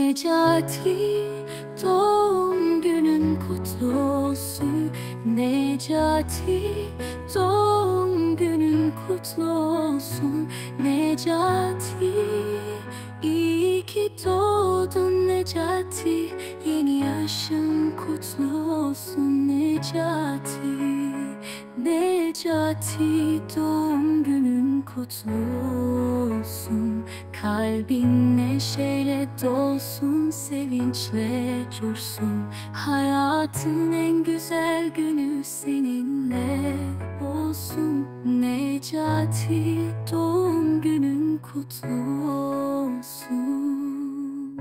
Necati, doğum günün kutlu olsun. Necati, doğum günün kutlu olsun. Necati, iyi ki doğdun Necati. Yeni yaşın kutlu olsun Necati. Necati, doğum günün kutlu olsun. Kalbin neşeyle dolsun, sevinçle coşsun. Hayatın en güzel günü seninle olsun. Necati, doğum günün kutlu olsun.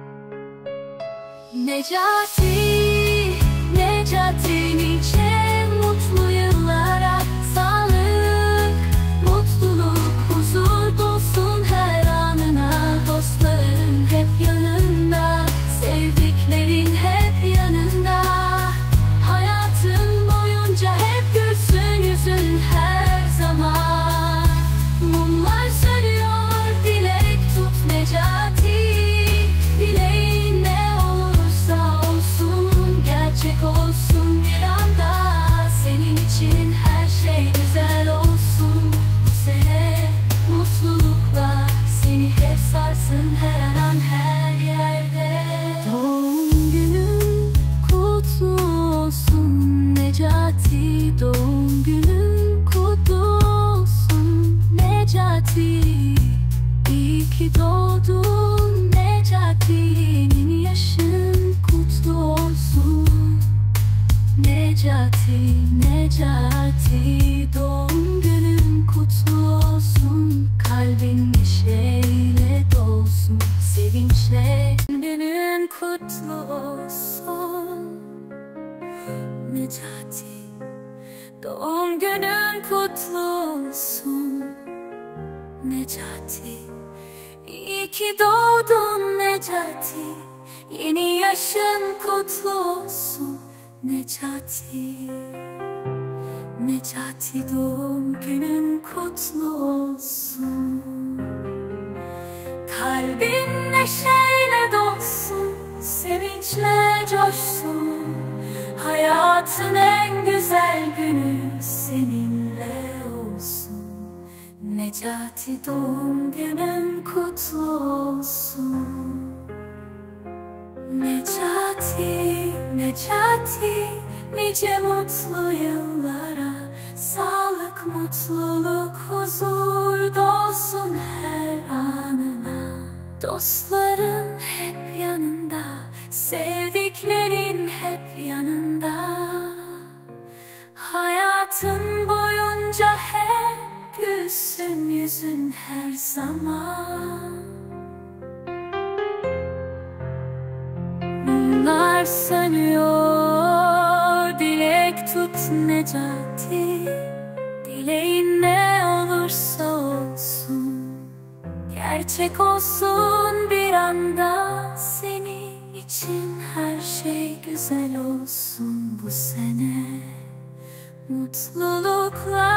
Necati, Necati, nice mutlu yıllara. Sağlık, mutluluk, huzur dolsun her anına. Dostların hep yanında, sevdiklerin hep yanında. Hayatın boyunca hep gülsün yüzün her zaman. Mumlar sönüyor, dilek tut Necati. Dileğin ne olursa olsun, gerçek olsun bir anda. Senin için her şey güzel olsun. Bu sene mutlulukla seni hep sarsın her an her yerde. Doğum günün kutlu olsun Necati. Doğum günün kutlu olsun Necati. İyi ki doğdun Necati. Yeni yaşın kutlu olsun Necati. Necati, doğum günün kutlu olsun. Kalbin neşeyle dolsun, sevinçle günün kutlu olsun Necati. Doğum günün kutlu olsun Necati. İyi ki doğdun Necati. Yeni yaşın kutlu olsun Necati. Necati, doğum günün kutlu olsun. Kalbin neşeyle dolsun, sevinçle coşsun. Hayatın en güzel günü seninle olsun. Necati, doğum günün kutlu olsun. Necati, Necati, nice mutlu yıllara. Sağlık, mutluluk, huzur dolsun her anına. Dostların hep yanında, sevdiklerin hep yanında. Hayatın boyunca hep gülsün yüzün her zaman. Mumlar sönüyor, dilek tut Necati. Dileğin ne olursa olsun, gerçek olsun bir anda. Senin için her şey güzel olsun bu sene. Mutluluklar